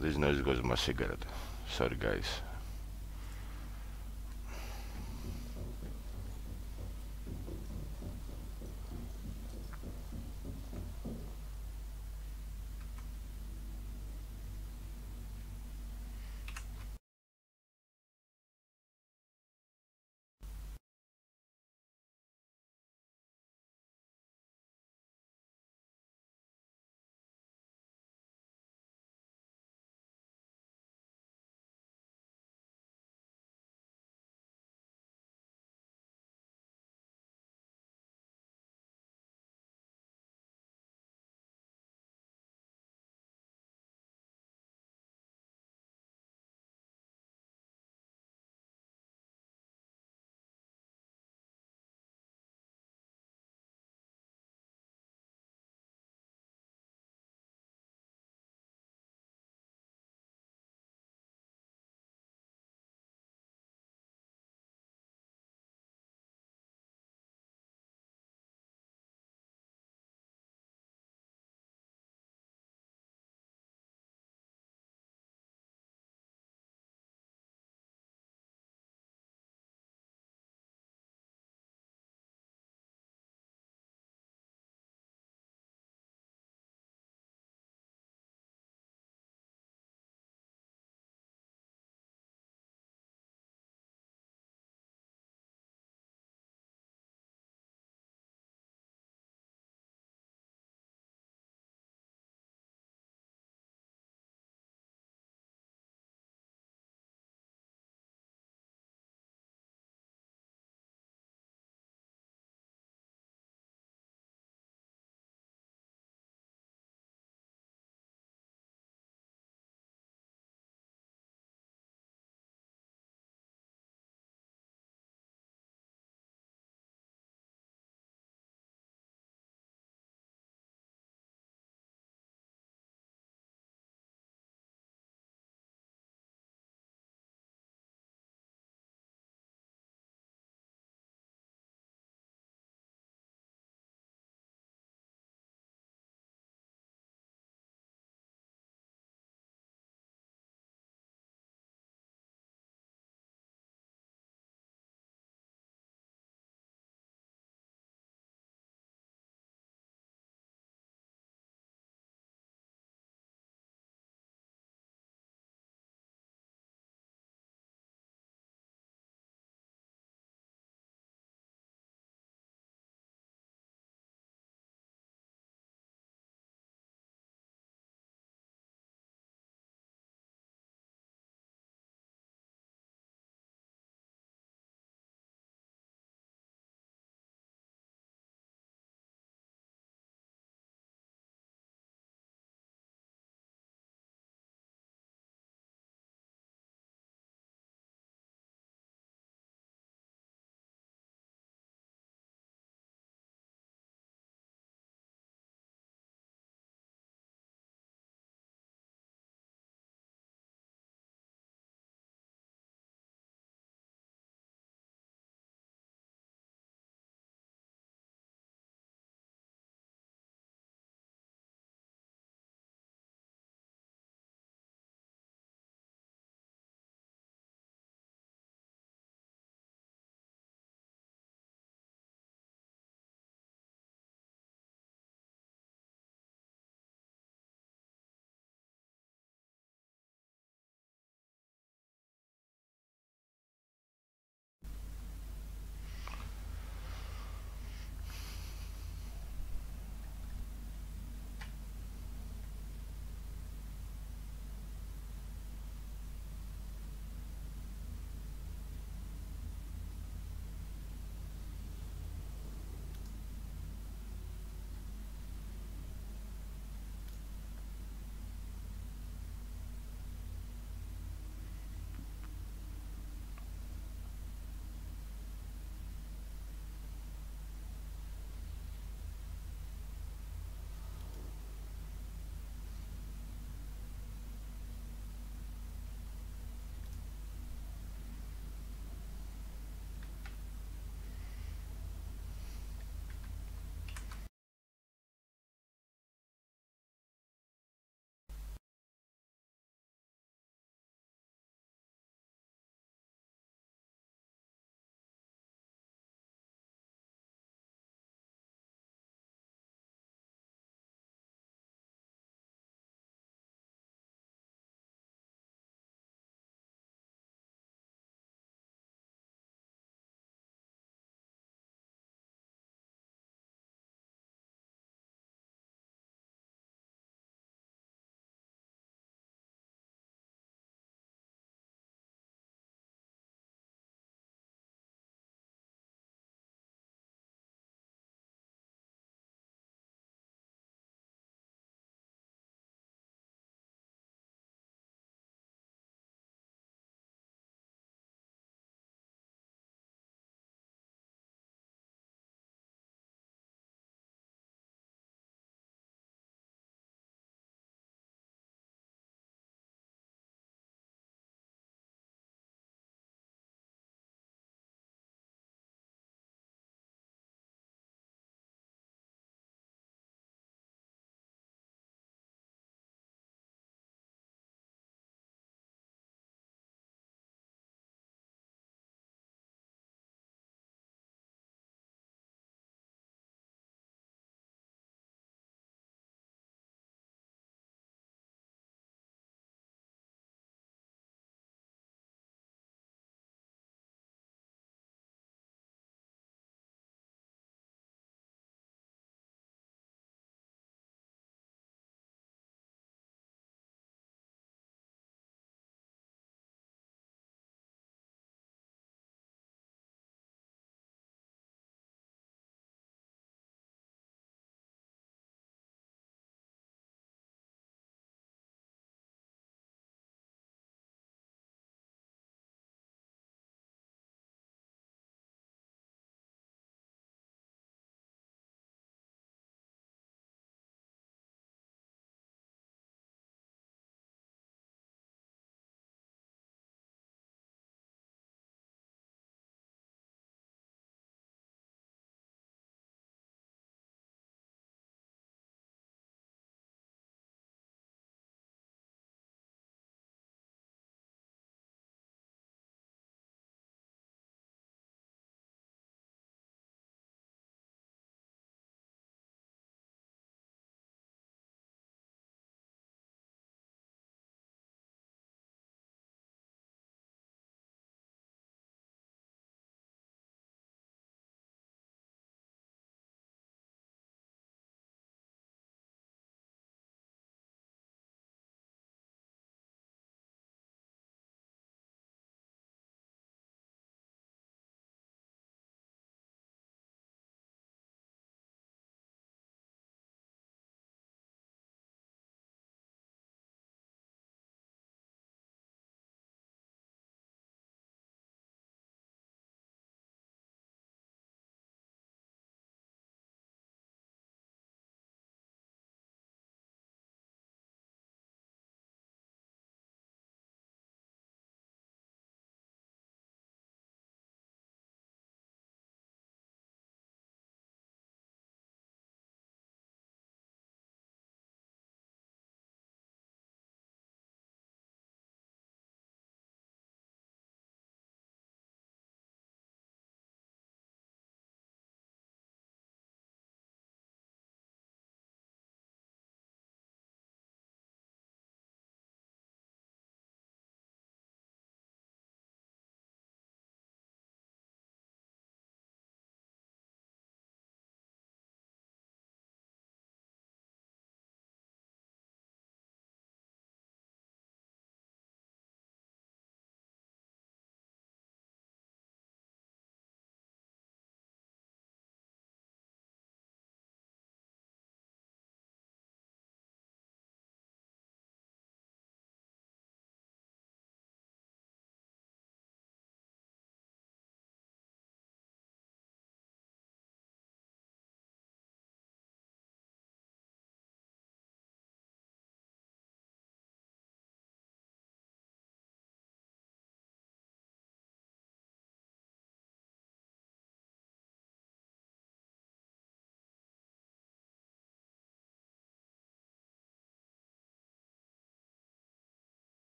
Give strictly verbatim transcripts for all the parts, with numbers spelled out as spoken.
This noise goes my cigarette. Sorry guys.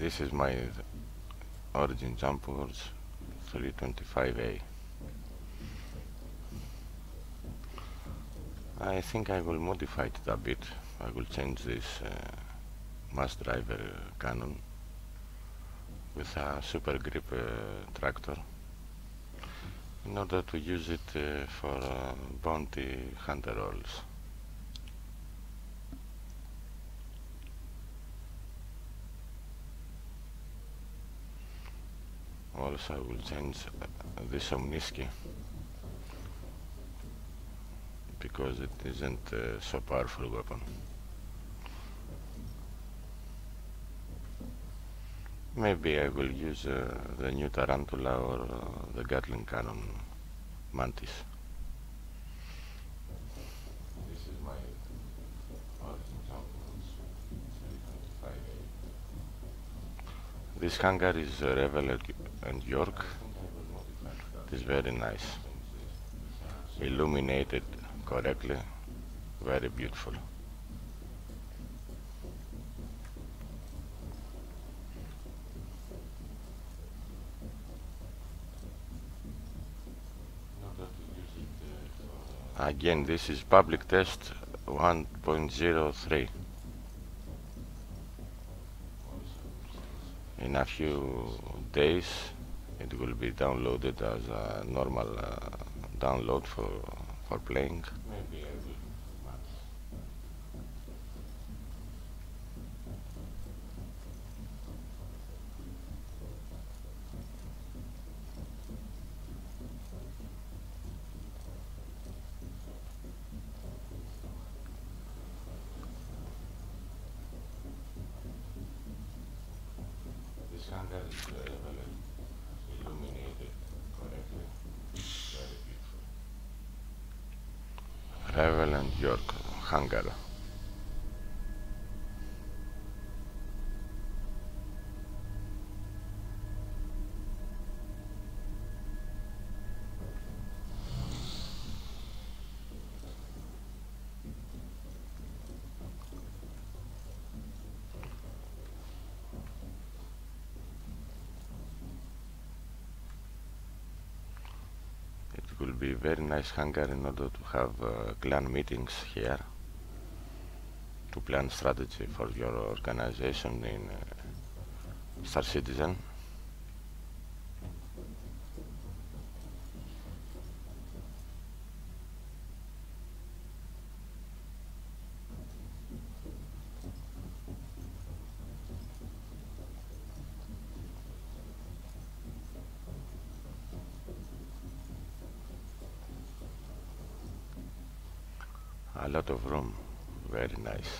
this is my Origin Jumpworks three twenty-five A. I think I will modify it a bit. I will change this uh, mass driver cannon with a super grip uh, tractor in order to use it uh, for uh, bounty hunter rolls. Also I will change uh, this Omniski because it isn't uh, so powerful weapon. Maybe I will use uh, the new Tarantula or uh, the Gatling cannon Mantis. This is my Origin Jumpworks three twenty-five A. This hangar is uh, Revel and York. It is very nice. Illuminated correctly, very beautiful. Again, this is public test one point zero three. In a few days it will be downloaded as a normal uh, download for for playing. Maybe I will. This hangar is uh, illuminated correctly. Very beautiful. Revel and York hangar. It will be very nice hangar in order to have uh, clan meetings here to plan strategy for your organization in uh, Star Citizen. A lot of room, very nice.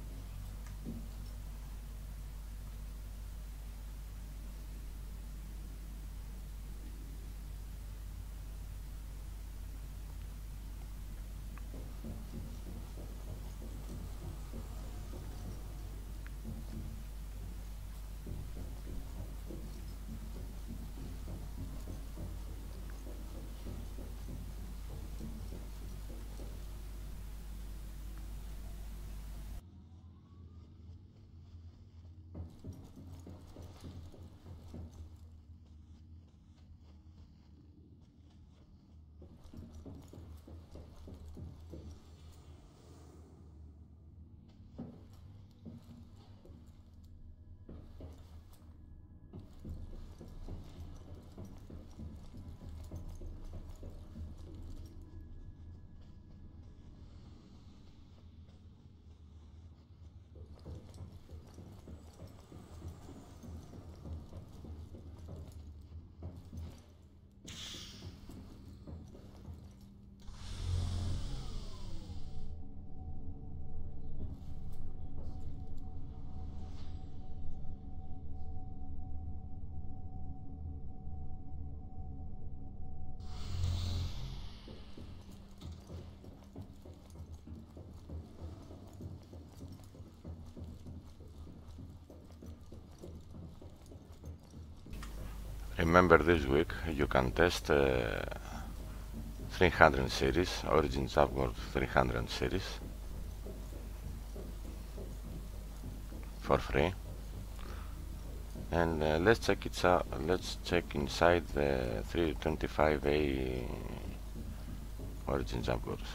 Remember, this week you can test uh, three hundred series, Origin Jumpworks three hundred series for free. And uh, let's check it out. Let's check inside the three twenty-five A origin jump course.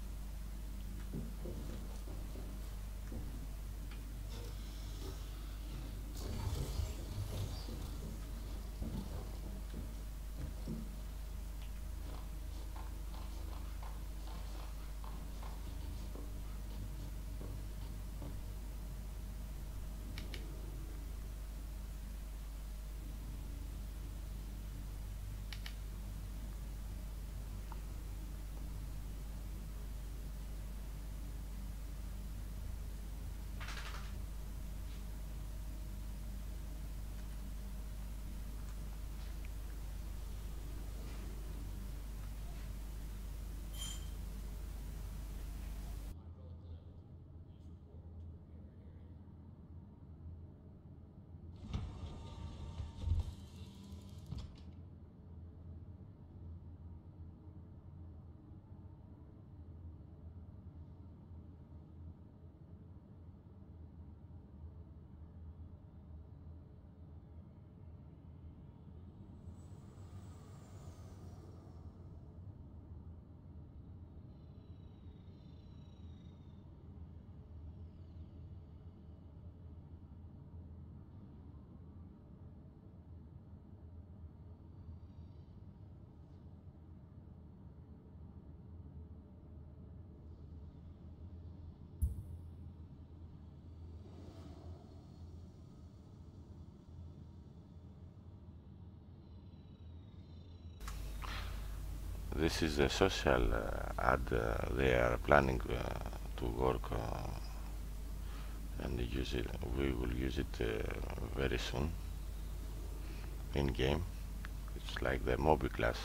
This is a social uh, ad. Uh, they are planning uh, to work uh, and use it. We will use it uh, very soon in game. It's like the Moby class.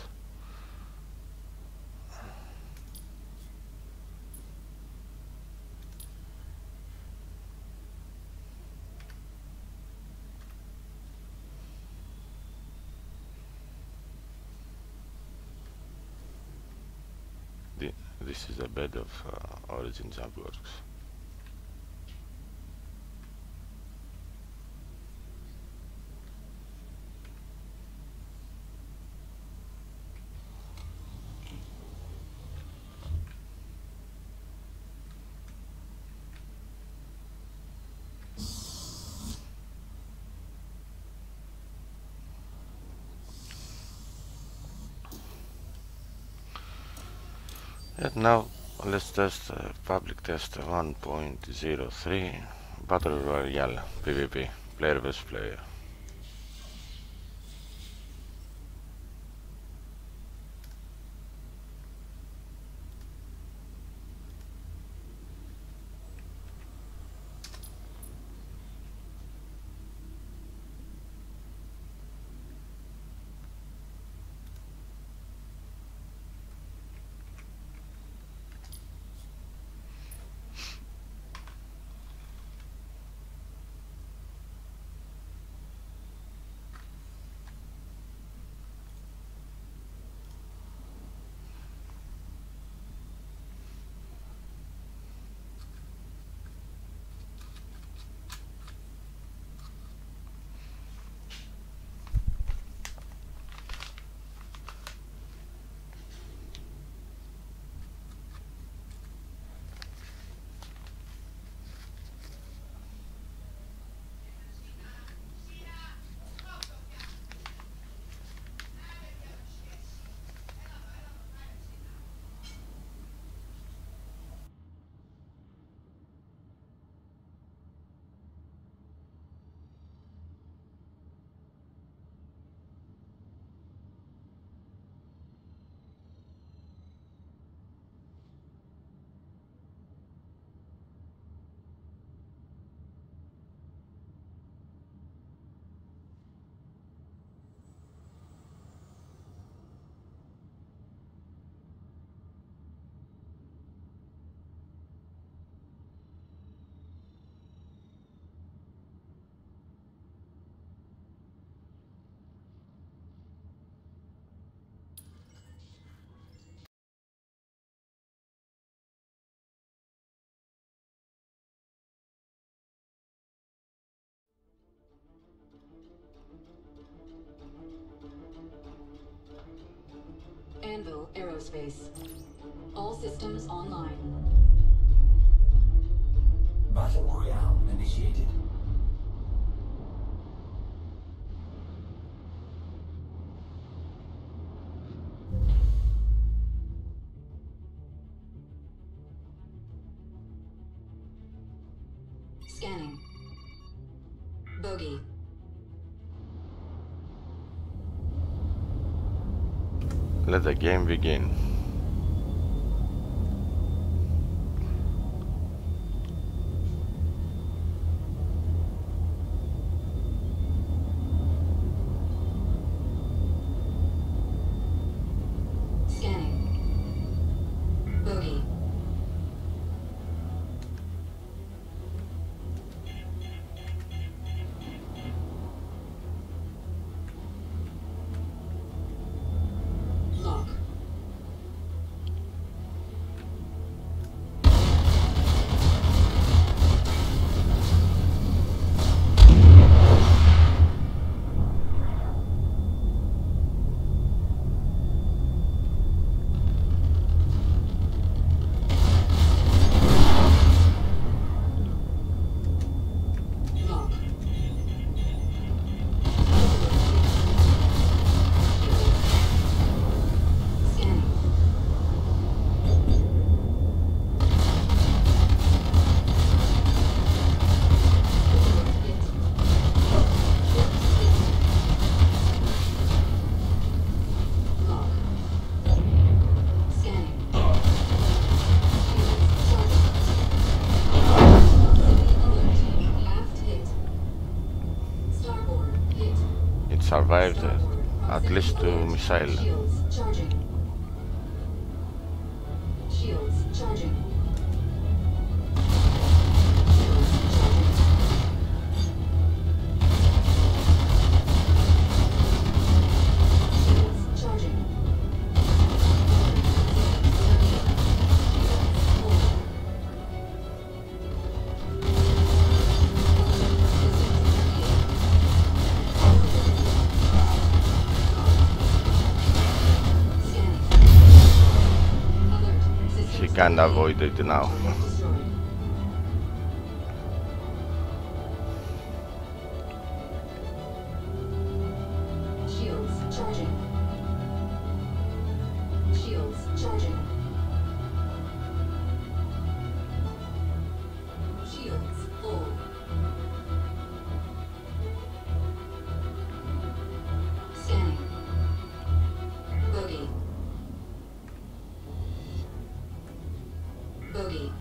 The, this is a bed of uh, Origin JumpWorks. And now let's test uh, public test one point zero three Battle Royale PvP, player versus player. Imperial Aerospace. All systems online. Battle Royale initiated. Scanning. Bogey. Let the game begin. Scanning. Bogey. Lock. Lock. Scanning. Lock. Scanning. Alert. Aft hit. Starboard hit. It survived uh, Starboard at least two proximity alert. missiles. Shields charging. Shields charging. Shields charging. Shields charging. She can't avoid it now. Shields charging. Shields charging. Shields full. Scanning. Bogey. Bogey.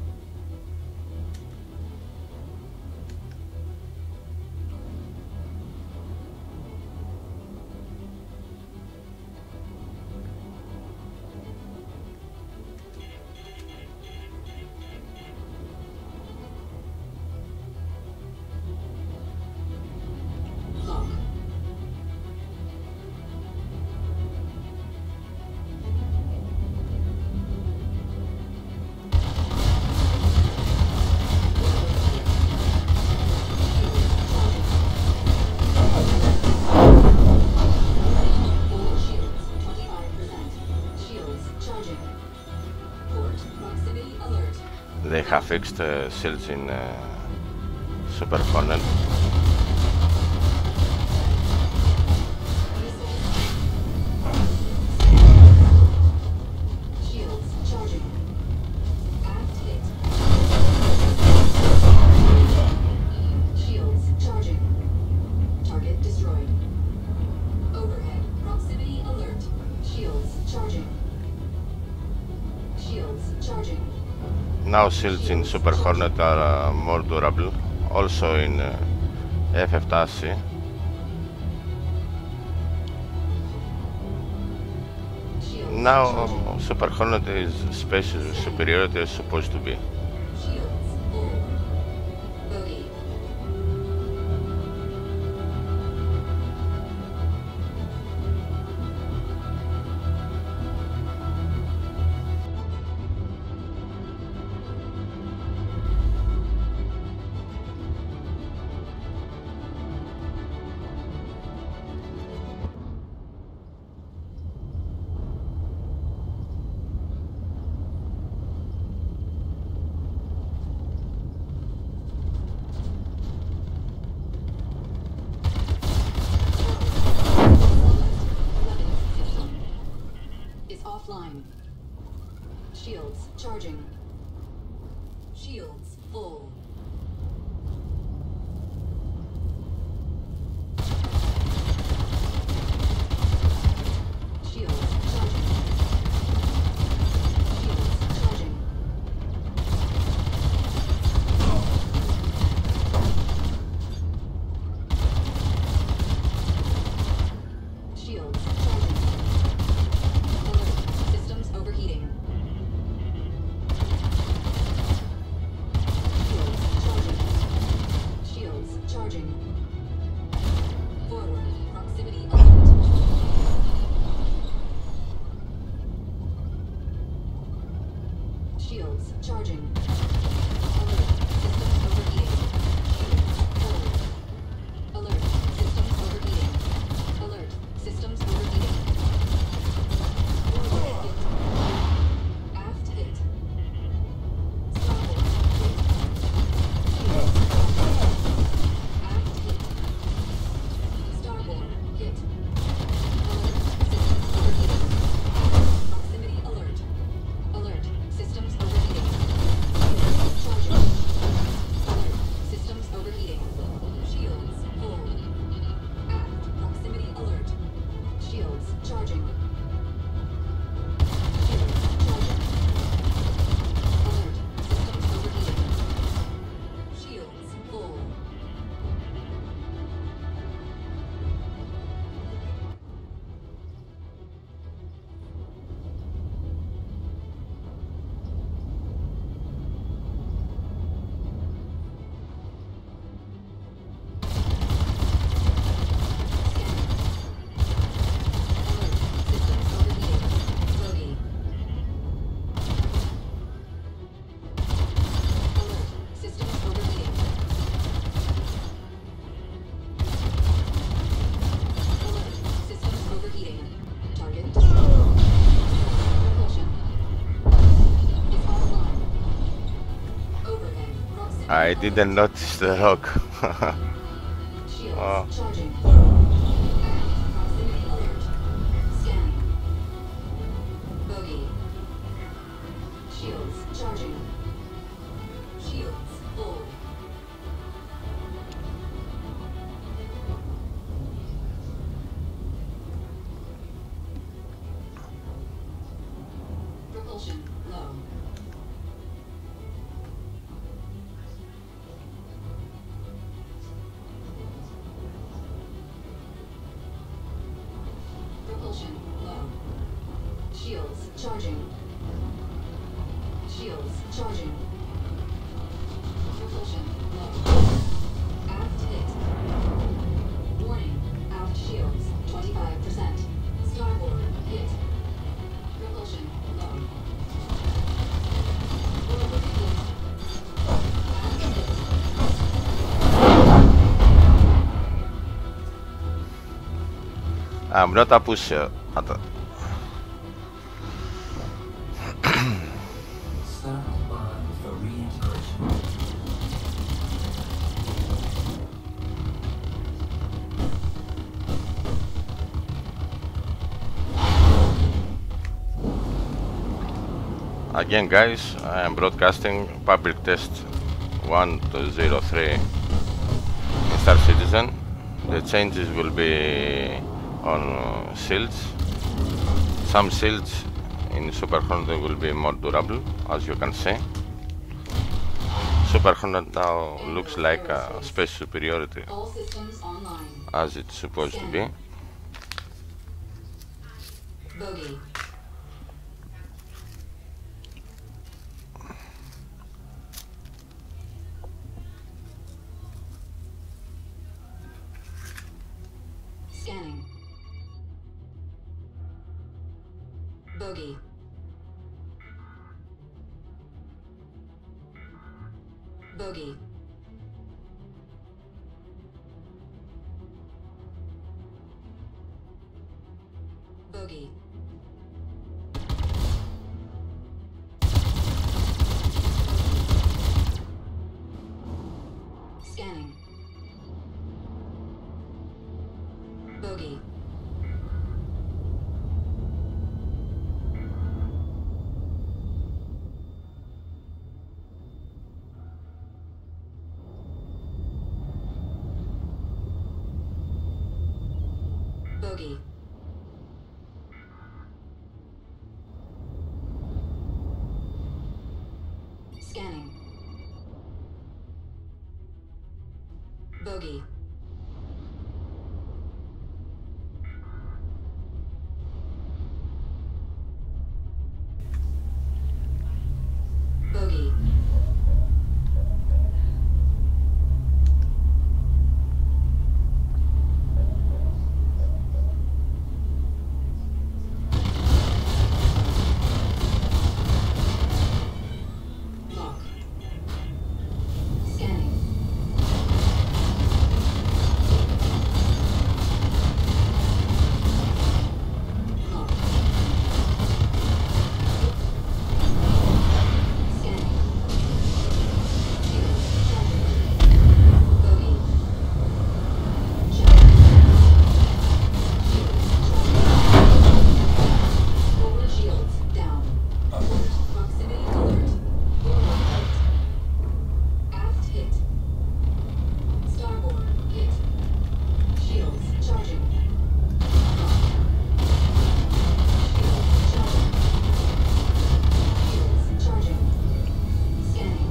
Lock. Full shields, twenty-five percent. Shields charging. Port proximity alert. They have fixed uh, shields in uh, Super Hornet. Shields charging. Aft hit. Shields charging. Target destroyed. Overhead proximity alert. Shields charging. Shields charging. Now shields in Super Hornet are uh, more durable, also in uh, F F C. Shields Now charging. um, Super Hornet is space superiority is supposed to be. Shields full. Bogey. Scanning. Shields charging. Shields full. Shields charging. Shields charging. Shields charging. Alert. Systems overheating. Shields charging. Shields charging. Forward. Proximity alert. Shields charging. Alert. Systems overheating. Shields forward. Alert. Systems overheating. Alert. Systems overheating. Forward hit. Aft hit. Starboard hit. Shields charging. Aft hit. Starboard hit. Alert. Systems overheating. Proximity alert. Alert. Systems overheating. Shields charging. Alert. Systems overheating. Shields full. Aft proximity alert. Shields charging. Shields charging. Alert. Systems overheating. Shields full. Alert. Systems overheating. Alert. Systems overheating. Target destroyed. Propulsion is offline. Overhead. Proximity I didn't alert. notice the rock. Shields Oh. charging. Aft proximity alert. Scanning. Bogey. Shields charging. Shields full. Propulsion low. Propulsion low. Shields charging. Shields charging. Propulsion low. Aft hit. Warning. Aft shields twenty-five percent. Starboard hit. Propulsion low. Forward hit. Aft hit. I'm not a pusher. At the- Stand by for reintegration. Again, guys, I am broadcasting public test one two zero three in Star Citizen. The changes will be on uh, shields. Some shields in Super Hornet will be more durable, as you can see. Super Hornet now looks like a space superiority, All systems online. as it's supposed to be. Bogey. Scanning. Bogey. Bogey. Bogey. Scanning. Bogey. Bogey. Scanning. Bogey. Bogey. Lock. Scanning. Lock. Scanning. Shield charging. Bogey. Check. Shield charging. Forward shields down. Alert. Proximity alert. Forward hit. Aft hit. Starboard hit. Shields charging. Lock. Shields charging. Shields charging. Scanning.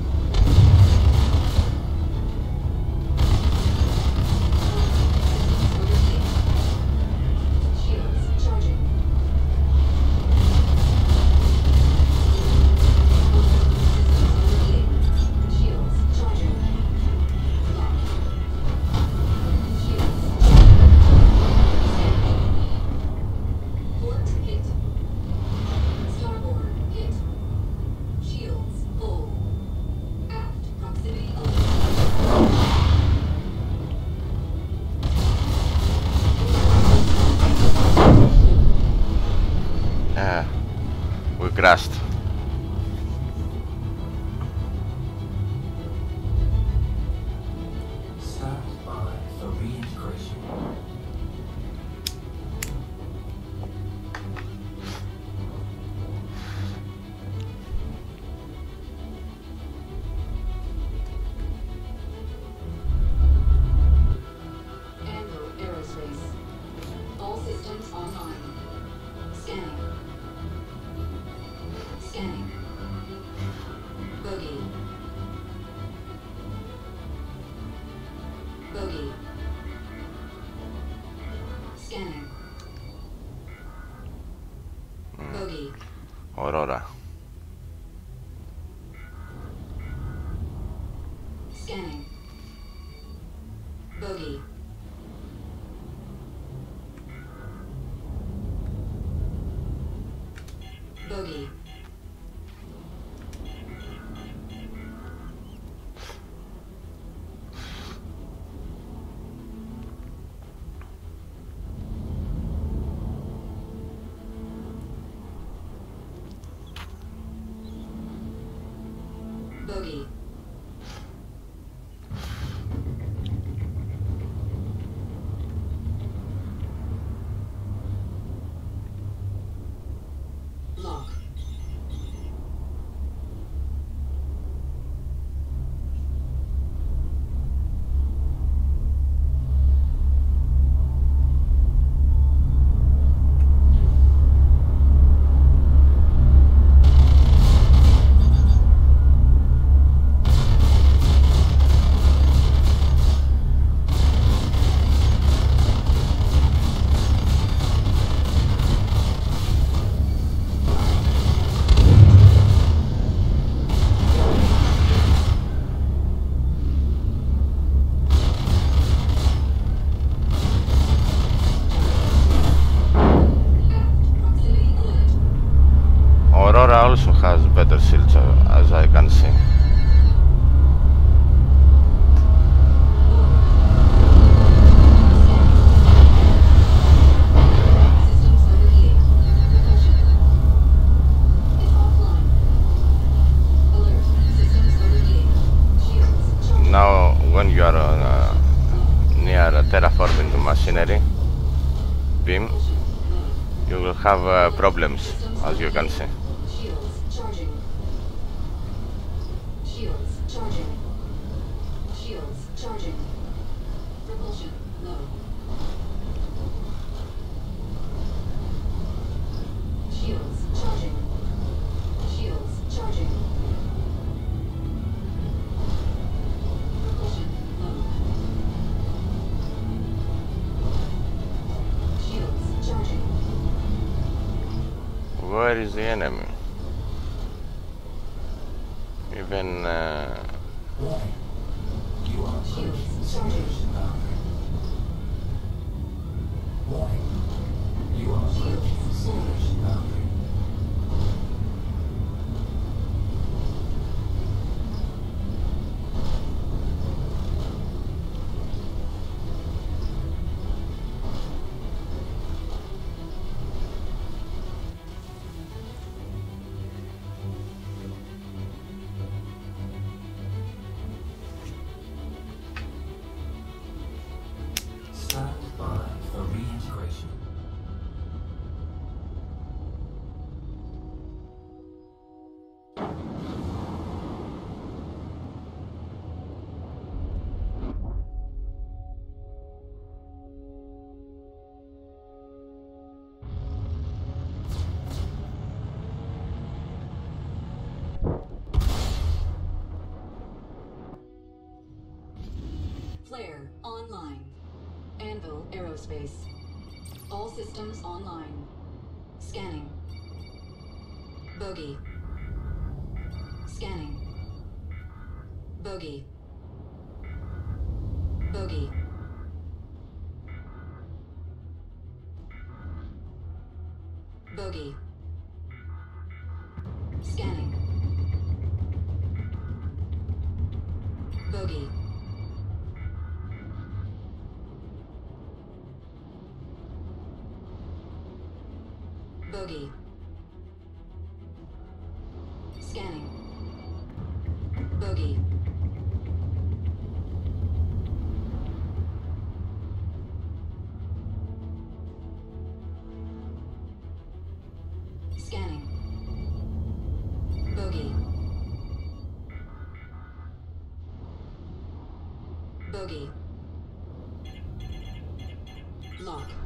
Systems overheating. Shields charging. Systems overheating. Shields charging. Lock. Shields charging. Scanning. Port hit. Starboard hit. Shields full. Aft proximity alert. Ah, we crashed. Stand by for reintegration. Anglo Aerospace. All systems online. Scanning. Scanning. Bogey. Bogey. Scanning. Bogey. Aurora. Scanning. Bogey. Bogey. Bogey. Lock. Proximity alert. Aurora also has better shields, uh, as I can see. Systems overheating. Precaution. It's offline. Alert. Systems overheating. Shields charging. Now, when you are uh, near a terraforming machinery beam, you will have uh, problems, as you can see. Shields charging. Shields charging. Shields charging. Propulsion low. where is the enemy? Even uh, Warning. You are approaching the simulation boundary. Warning. You are approaching the simulation boundary. Stand by for reintegration. Flare online. Anvil Aerospace. All systems online. Scanning. Bogey. Scanning. Bogey. Bogey. Bogey. Scanning. Bogey. Bogey. Scanning. Bogey. Scanning. Bogey. Bogey. Lock.